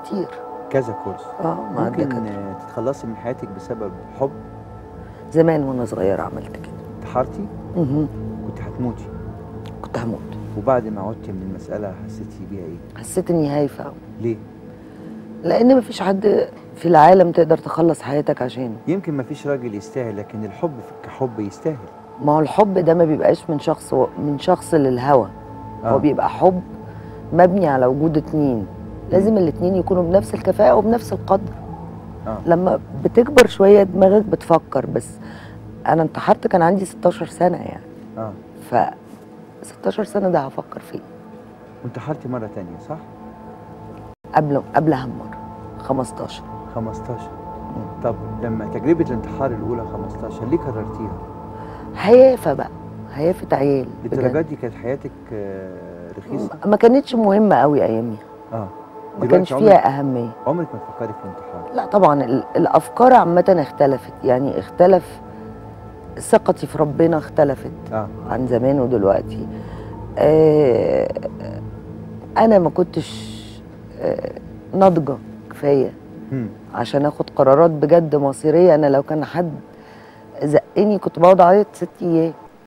كتير. كذا كورس. مع ممكن الدكاترة. تتخلصي من حياتك بسبب حب؟ زمان وانا صغيرة عملت كده. انتحرتي؟ مهم. كنت هتموتي؟ كنت هموت. وبعد ما عدتي من المسألة حسيتي بيها ايه؟ حسيت اني هايفة أوي. ليه؟ لان مفيش حد في العالم تقدر تخلص حياتك عشانه. يمكن مفيش راجل يستاهل، لكن الحب كحب يستاهل. ما هو الحب ده ما بيبقاش من شخص للهوى. هو بيبقى حب مبني على وجود اتنين، لازم الاتنين يكونوا بنفس الكفاءة وبنفس القدر. لما بتكبر شوية دماغك بتفكر. بس أنا انتحرت كان عندي 16 سنة يعني. ف 16 سنة ده هفكر فيه. وانتحرتي مرة تانية صح؟ قبلها مرة 15. 15. طب لما تجربة الانتحار الأولى 15 ليه كررتيها؟ هيافة بقى، هيافة عيال. للدرجات دي كانت حياتك رخيصة؟ ما كانتش مهمة قوي أياميها. ما كانش فيها أهمية. عمرك ما تفكري في الانتحار؟ لا طبعا، الأفكار عامة اختلفت، يعني اختلف ثقتي في ربنا، اختلفت عن زمان ودلوقتي. أنا ما كنتش ناضجة كفاية عشان اخد قرارات بجد مصيرية. أنا لو كان حد زقني كنت بقعد أعيط 6 أيام.